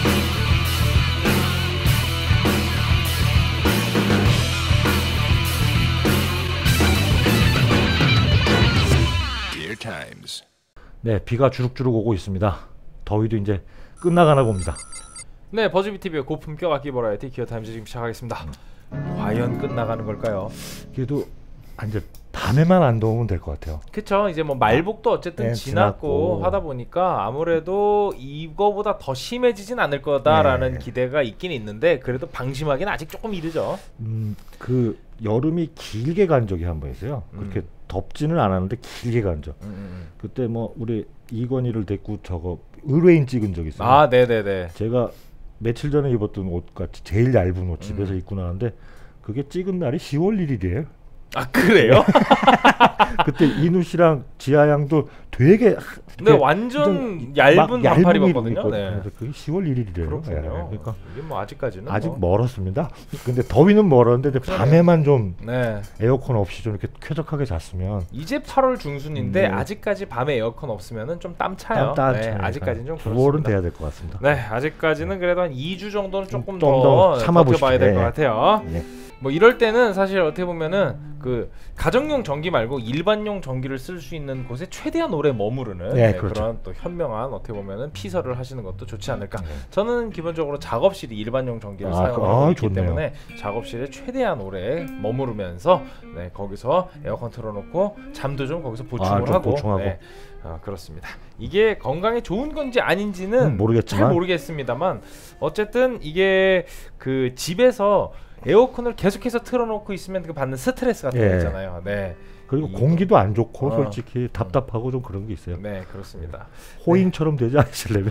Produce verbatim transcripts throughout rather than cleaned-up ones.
네, 비가 주룩주룩 오고 있습니다. 더위도 이제 끝나가나 봅니다. 네, 버즈비티비의 고품격 악기 버라이어티 기어타임즈 지금 시작하겠습니다. 음. 과연 끝나가는 걸까요? 그래도 이제 밤에만 안 더우면 될 것 같아요. 그쵸. 이제 뭐 말복도 어쨌든 네, 지났고, 지났고 하다 보니까 아무래도 이거보다 더 심해지진 않을 거다라는 네. 기대가 있긴 있는데 그래도 방심하기는 아직 조금 이르죠. 음, 그 여름이 길게 간 적이 한 번 있어요. 음. 그렇게 덥지는 않았는데 길게 간 적. 음, 음. 그때 뭐 우리 이건희를 데리고 저거 의뢰인 찍은 적 있어요. 아, 네네네. 제가 며칠 전에 입었던 옷 같이 제일 얇은 옷 집에서 음. 입고 나왔는데 그게 찍은 날이 시월 일일이에요. 아, 그래요? 그때 이누 씨랑 지아 양도 되게 근데 완전 얇은 반팔 입었거든요. 네. 그게 시월 일일이래요. 그렇군요. 네. 그러니까 이게 뭐 아직까지는 아직 뭐. 멀었습니다. 근데 더위는 멀었는데 밤에만 좀 네. 에어컨 없이 좀 이렇게 쾌적하게 잤으면. 이제 팔월 중순인데 음, 네. 아직까지 밤에 에어컨 없으면은 좀 땀 차요. 땀, 땀 네, 아직까지는 좀 구월은 돼야 될 것 같습니다. 네, 아직까지는 그래도 한 이 주 정도는 조금 좀 더 참아보시죠. 버텨봐야 될 것 네. 같아요. 네. 뭐 이럴 때는 사실 어떻게 보면은 그 가정용 전기 말고 일반용 전기를 쓸 수 있는 곳에 최대한 오래 머무르는 네, 네, 그렇죠. 그런 또 현명한 어떻게 보면은 피서를 하시는 것도 좋지 않을까. 네. 저는 기본적으로 작업실이 일반용 전기를 아, 사용하고 아, 있기 좋네요. 때문에 작업실에 최대한 오래 머무르면서 네, 거기서 에어컨 틀어놓고 잠도 좀 거기서 보충을 아, 좀 하고, 보충하고. 네. 아, 그렇습니다. 이게 건강에 좋은 건지 아닌지는 음, 모르겠지만. 잘 모르겠습니다만 어쨌든 이게 그 집에서 에어컨을 계속해서 틀어놓고 있으면 그 받는 스트레스 같은 예. 거 있잖아요. 네. 그리고 이거. 공기도 안 좋고 어. 솔직히 답답하고 좀 그런 게 있어요. 네, 그렇습니다. 호잉처럼 되지 않으실래면?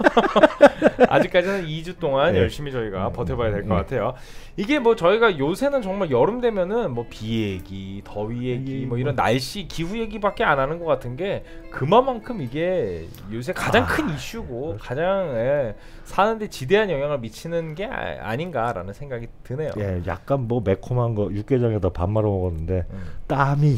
아직까지는 이 주 동안 네. 열심히 저희가 버텨봐야 될 것 네. 같아요. 이게 뭐 저희가 요새는 정말 여름 되면은 뭐 비 얘기, 더위 얘기, 뭐 이런 날씨, 기후 얘기밖에 안 하는 것 같은 게 그만큼 이게 요새 가장 아, 큰 이슈고 그렇죠. 가장 예, 사는데 지대한 영향을 미치는 게 아, 아닌가라는 생각이 드네요. 예, 약간 뭐 매콤한 거 육개장에다 밥 말아 먹었는데 음. 땀이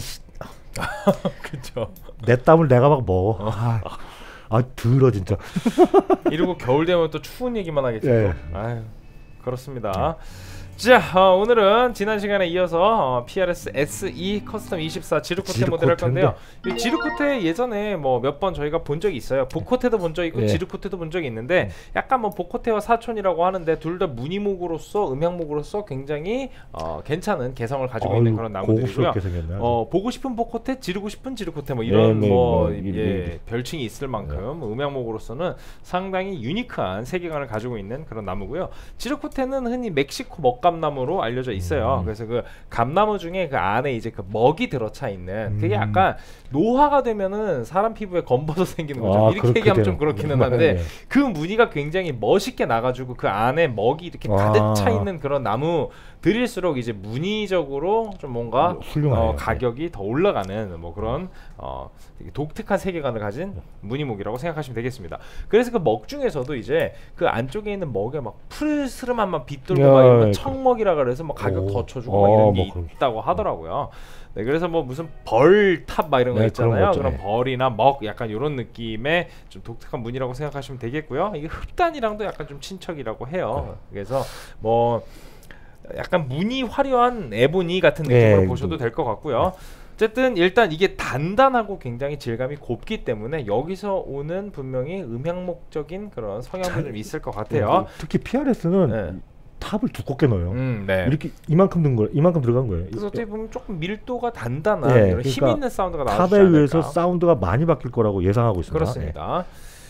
그렇죠. 내 땀을 내가 막 먹어. 어. 아, 아 들어 진짜. 이러고 겨울 되면 또 추운 얘기만 하겠죠. 예. 아유, 그렇습니다. 자, 어, 오늘은 지난 시간에 이어서 어, 피알에스 에스이 커스텀 이십사 지르코테 모델 할 건데요. 이 지르코테 예전에 뭐 몇 번 저희가 본 적이 있어요. 보코테도 본 적이 있고 예. 지르코테도 본 적이 있는데 약간 뭐 보코테와 사촌이라고 하는데 둘 다 무늬목으로서 음향목으로서 굉장히 어, 괜찮은 개성을 가지고 어휴, 있는 그런 나무들이고요. 고급스럽게 생겼네. 어, 보고 싶은 보코테, 지르고 싶은 지르코테 뭐 이런 네, 네, 뭐 뭐, 예, 네. 별칭이 있을 만큼 네. 음향목으로서는 상당히 유니크한 세계관을 가지고 있는 그런 나무고요. 지르코테는 흔히 멕시코 먹감나무로 알려져 있어요. 음. 그래서 그 감나무 중에 그 안에 이제 그 먹이 들어차 있는 그게 음. 약간 노화가 되면은 사람 피부에 검버섯 생기는 거죠. 아, 이렇게 얘기하면 좀 되는. 그렇기는 한데 네. 그 무늬가 굉장히 멋있게 나가지고 그 안에 먹이 이렇게 가득 와. 차 있는 그런 나무들일수록 이제 무늬적으로 좀 뭔가 훌륭해요. 어, 가격이 더 올라가는 뭐 그런 어, 되게 독특한 세계관을 가진 무늬목이라고 생각하시면 되겠습니다. 그래서 그 먹 중에서도 이제 그 안쪽에 있는 먹에 막 푸르스름한 막 빛돌고 야, 막 이런 그- 청먹이라 그래서 뭐 가격 오. 더 쳐주고 어, 막 이런 게 뭐 그런- 있다고 하더라고요. 네, 그래서 뭐 무슨 벌탑 막 이런 거 네, 있잖아요. 그런 거 그런 있죠. 벌이나 먹 약간 이런 느낌의 좀 독특한 무늬라고 생각하시면 되겠고요. 이게 흡단이랑도 약간 좀 친척이라고 해요. 그래서 뭐 약간 무늬 화려한 에보니 같은 느낌으로 네, 보셔도 그- 될 것 같고요. 어쨌든 일단 이게 단단하고 굉장히 질감이 곱기 때문에 여기서 오는 분명히 음향목적인 그런 성향도 좀 있을 것 같아요. 특히 피알에스는 네. 탑을 두껍게 넣어요. 음, 네. 이렇게 이만큼 든 거, 이만큼 들어간 거예요. 그래서 어떻게 보면 조금 밀도가 단단한 네, 이런 힘 그러니까 있는 사운드가 나오지 탑에 않을까. 의해서 사운드가 많이 바뀔 거라고 예상하고 있습니다. 그렇습니다.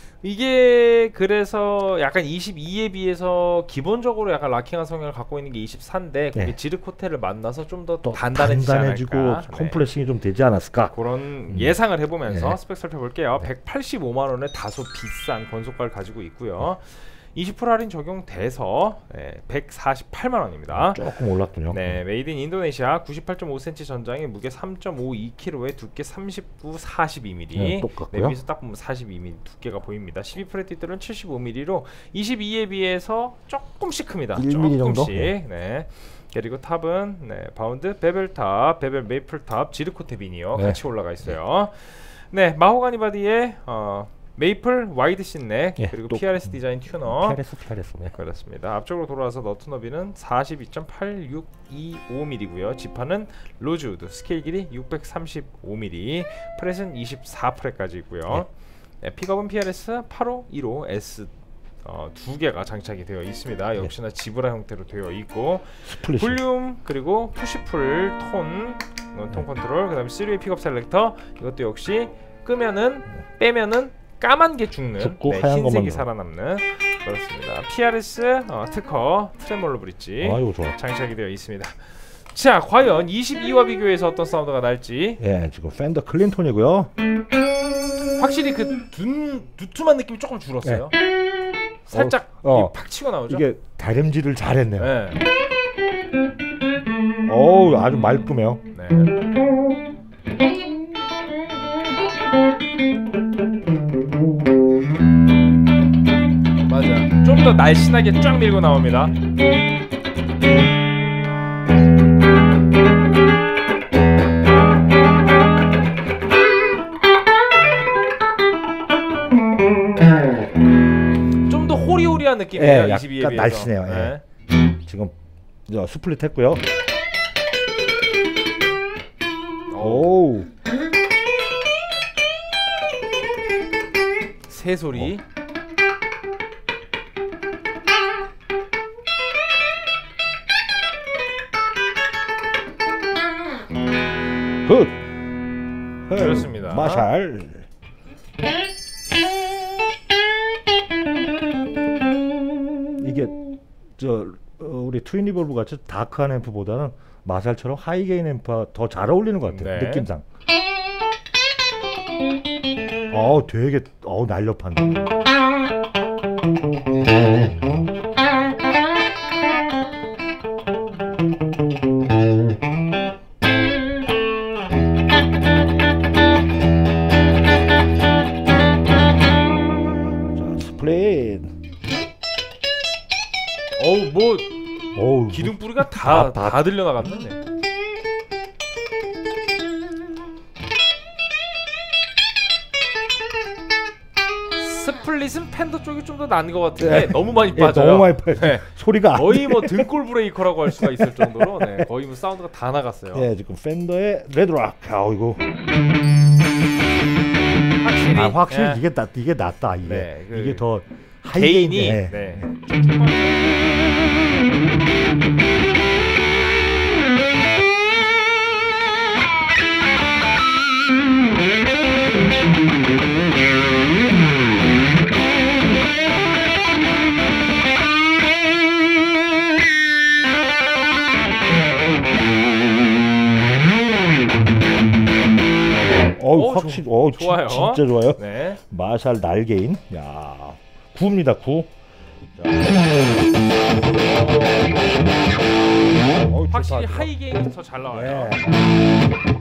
이게 그래서 약간 이십이에 비해서 기본적으로 약간 락킹한 성향을 갖고 있는 게 이십사인데 그게 네. 지르코테를 만나서 좀 더 또 단단해지지 단단해지고 않을까. 컴프레싱이 좀 되지 않았을까. 그런 음. 예상을 해보면서 네. 스펙 살펴볼게요. 백팔십오만 원의 다소 비싼 건속가를 가지고 있고요. 이십 퍼센트 할인 적용돼서 네, 백사십팔만 원입니다. 조금 올랐군요. 네, 메이드 인 인도네시아 구십팔 점 오 센티미터 전장에 무게 삼 점 오이 킬로그램에 두께 삼십구, 사십이 밀리미터. 네, 똑같고요. 네, 위에서 딱 보면 사십이 밀리미터 두께가 보입니다. 십이 프렛 띠들은 칠십오 밀리미터로 이십이에 비해서 조금씩 큽니다. 일 밀리미터 정도? 조금씩. 네. 그리고 탑은 네, 바운드, 베벨 탑, 베벨 메이플 탑, 지르코테 비니어 네. 같이 올라가 있어요. 네, 마호가니 바디에 어, 메이플 와이드 씬넥 예, 그리고 또 피알에스 디자인 튜너. 피알에스 피알에스. 네. 그렇습니다. 앞쪽으로 돌아와서 너트 너비는 사십이 점 팔육이오 밀리미터고요. 지판은 로즈우드, 스케일 길이 육백삼십오 밀리미터, 프렛은 이십사 프렛까지 있고요. 네. 네, 픽업은 피알에스 팔오일오 에스 어, 두 개가 장착이 되어 있습니다. 역시나 지브라 형태로 되어 있고, 스플릿. 볼륨 그리고 푸시풀 톤, 어, 톤 컨트롤, 그다음에 쓰리웨이 픽업 셀렉터. 이것도 역시 끄면은 빼면은 까만 게 죽는, 죽고 네, 하얀 흰색이 것만 살아남는. 그렇습니다. 피알에스 어, 특허 트레몰로 브릿지 아, 이거 좋아. 장착이 되어 있습니다. 자, 과연 이십이와 비교해서 어떤 사운드가 날지. 예, 지금 팬더 클린톤이고요. 확실히 그 둔, 두툼한 느낌이 조금 줄었어요. 살짝 어, 어. 이게 팍 치고 나오죠. 이게 다림질을 잘했네요. 네. 어우, 아주 말끔해요. 네. 맞아. 좀 더 날씬하게 쫙 밀고 나옵니다. 좀 더 호리호리한 느낌이에요. 예, 이십이에 약간 비해서. 날씬해요. 네. 예. 지금 저 스플릿 했고요. 오. 새 소리. 어. 굿. 그렇습니다. 마샬. 이게 저 어, 우리 트윈 리볼브 같이 다크한 앰프보다는 마샬처럼 하이 게인 앰프가 더 잘 어울리는 것 같아요. 네. 느낌상. 어, 되게 어 날렵한. 자, 스플릿. 어우, 뭐 어우, 기둥 뿌리가 다 다- 다- 다 들려 나갔네. 스플릿은 팬더 쪽이 좀 더 나은 것 같은데 네. 너무 많이 예, 빠져요. 너무 많이 빠져. 네. 소리가 안 거의 뭐 등골 브레이커라고 할 수가 있을 정도로 네, 거의 뭐 사운드가 다 나갔어요. 예, 지금 팬더의 레드락. 아, 이거 확실히 아, 확실히 예. 이게 낫 이게 낫다 이게. 네, 그 이게 더 개인이 하이게인. 네. 어우, 어, 확실히 좋- 어 좋아요. 진, 진짜 좋아요. 네. 마샬 날개인. 야, 구입니다, 구. 자. 어우, 확실히 좋다, 좋다. 하이 게임이 더 잘 나와요. 네.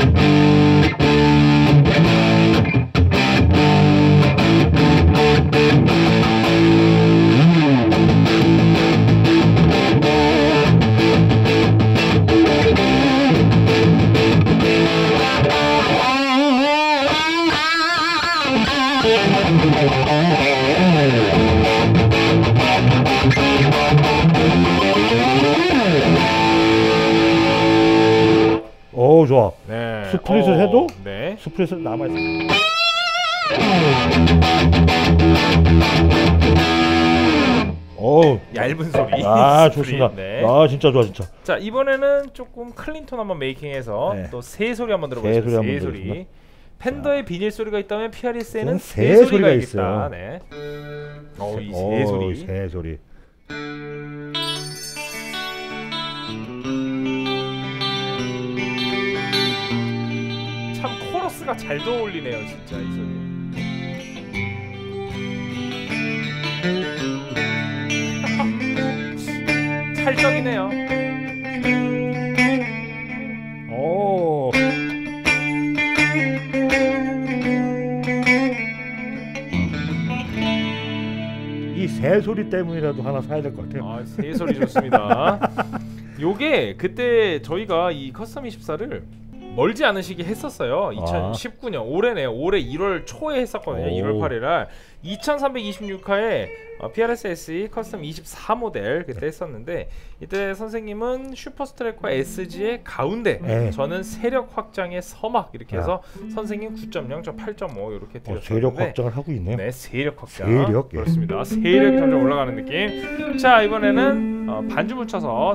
오, 좋아. 네. 스플릿을 어, 해도? 네. 스플릿은 남아 있어. 오, 얇은 소리. 아, 스플릿. 좋습니다. 네. 아, 진짜 좋아, 진짜. 자, 이번에는 조금 클린톤 한번 메이킹해서 네. 또 새 소리 한번 새 들어보겠습니다. 소리 한번 새 소리. 들어보겠습니다. 팬더에 비닐 소리가 있다면 피알에스에는 새 새 소리가 소리가 있다. 있어요. 네. 어, 이 오, 새 소리. 새 소리. 참 코러스가 잘 어울리네요, 진짜 이 소리. 찰떡이네요. 오. 이 새 소리 때문이라도 하나 사야 될 것 같아요. 아, 새 소리 좋습니다. 요게 그때 저희가 이 커스텀 이십사를 멀지 않은 시기 했었어요. 이천십구 년 올해네요. 올해 일월 초에 했었거든요. 오. 일월 팔일날 이천삼백이십육 화에 어, 피알에스 에스이 커스텀 이십사 모델 그때 했었는데 이때 선생님은 슈퍼스트랙과 에스지의 가운데 네. 저는 세력 확장의 서막 이렇게 해서 아. 선생님 구 점 영, 저 팔 점 오 이렇게 드렸었는데 어, 세력 확장을 하고 있네요. 네, 세력 확장. 세력? 예. 그렇습니다. 세력이 점점 올라가는 느낌. 자, 이번에는 어, 반주 붙여서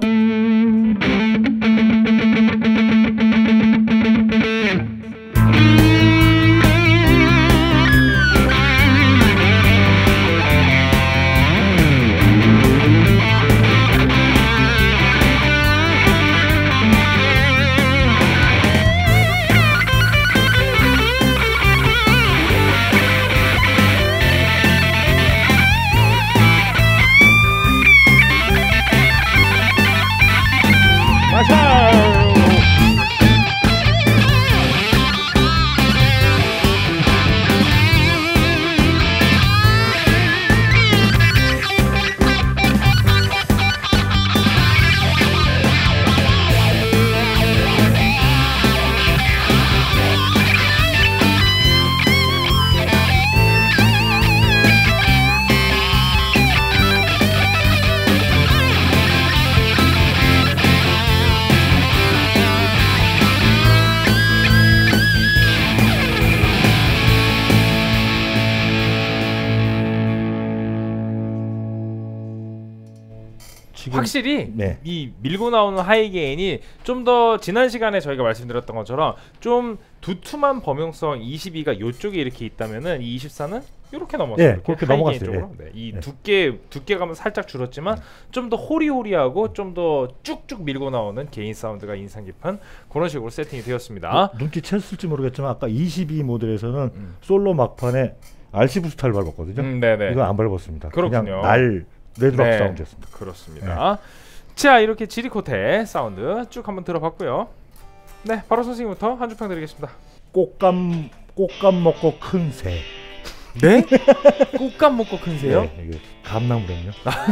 확실히 네. 이 밀고 나오는 하이게인이 좀 더 지난 시간에 저희가 말씀드렸던 것처럼 좀 두툼한 범용성 이십이가 이쪽에 이렇게 있다면은 이 이십사는 이렇게 넘었어요. 네, 그렇게 넘어갔어요. 네, 이 네. 두께 두께감은 살짝 줄었지만 네. 좀 더 호리호리하고 좀 더 쭉쭉 밀고 나오는 개인 사운드가 인상 깊은 그런 식으로 세팅이 되었습니다. 뭐, 눈치챘을지 모르겠지만 아까 이십이 모델에서는 음. 솔로 막판에 알씨 부스타를 밟았거든요. 음, 이건 안 밟았습니다. 그렇군요. 그냥 날 레드락 네, 사운드였습니다. 그렇습니다. 네. 자, 이렇게 지리코테 사운드 쭉 한번 들어봤고요. 네, 바로 선생님부터 한 줄 평 드리겠습니다. 꽃감 꽃감 먹고 큰 새. 네? 꽃감 먹고 큰 새요? 네, 이게 감나무래요.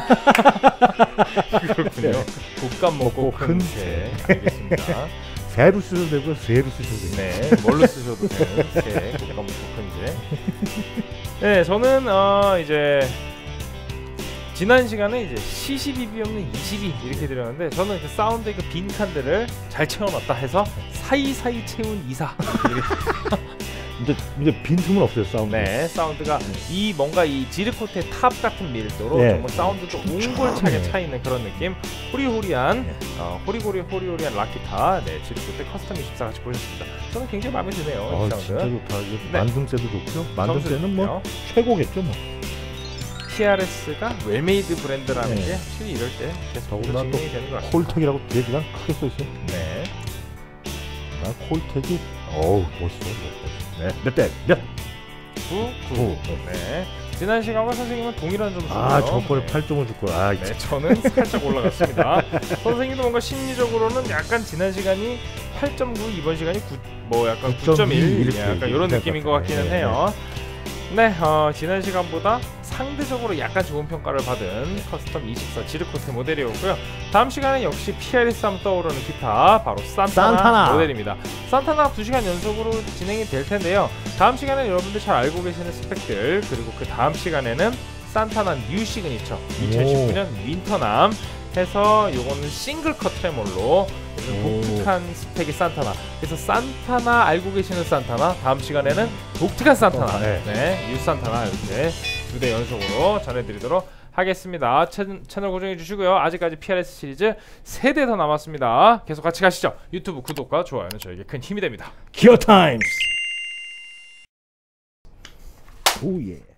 그렇군요. 네. 꽃감 먹고 큰 새. 알겠습니다. 새로 쓰셔도 되고 새로 쓰셔도 네, 되고. 뭘로 쓰셔도 되는 새. 꽃감 먹고 큰 새. 네, 저는 어 이제 지난 시간에 이제 씨씨비비 없는 이십이 이렇게 드렸는데 저는 그 사운드의 그 빈 칸들을 잘 채워놨다 해서 사이사이 채운 이사. 이제 이제 빈틈은 없어요 사운드. 네, 사운드가 이 뭔가 이 지르코테 탑 같은 밀도로 네. 정말 사운드도 옹골차게 네. 차 있는 그런 느낌. 호리호리한 네. 어, 호리호리 호리호리한 락기타. 네, 지르코테 커스텀 이십사 같이 보셨습니다. 저는 굉장히 마음에 드네요. 어, 이 사운드. 진짜 좋다. 이거 네. 만등세도 좋고요. 만등세는 뭐 최고겠죠 뭐. 피알에스가 웰메이드 브랜드라는 네. 게 확실히 이럴 때 계속 더구나 또 증명이 되는 것 같습니다. 콜텍이라고 뒤에 그냥 크게 써 있어요. 네. 아, 콜텍이 어우 멋있어. 네, 몇 대? 몇? 구, 구. 네. 지난 시간과 선생님은 동일한 점수예요. 아, 저번에 네. 팔 점을 줄 걸. 아, 네, 저는 살짝 올라갔습니다. 선생님도 뭔가 심리적으로는 약간 지난 시간이 팔 점 구, 이번 시간이 구, 뭐 약간 구 점 일 약간 이런 느낌인 것 같기는 네, 해요. 네, 어, 지난 시간보다 상대적으로 약간 좋은 평가를 받은 커스텀 이십사 지르코테 모델이었고요. 다음 시간에 역시 피알에스 하면 떠오르는 기타 바로 산타나, 산타나 모델입니다. 산타나 두 시간 연속으로 진행이 될 텐데요. 다음 시간에 여러분들 잘 알고 계시는 스펙들 그리고 그 다음 시간에는 산타나 뉴 시그니처 이천십구 년 윈터남 해서 요거는 싱글 컷 트레몰로 독특한 스펙의 산타나. 그래서 산타나 알고 계시는 산타나 다음 시간에는 독특한 산타나 네, 네, 뉴 산타나 이렇게 두 대 연속으로 전해드리도록 하겠습니다. 채, 채널 고정해 주시고요. 아직까지 피알에스 시리즈 세 대 더 남았습니다. 계속 같이 가시죠. 유튜브 구독과 좋아요는 저에게 큰 힘이 됩니다. 기어 타임스. 오예.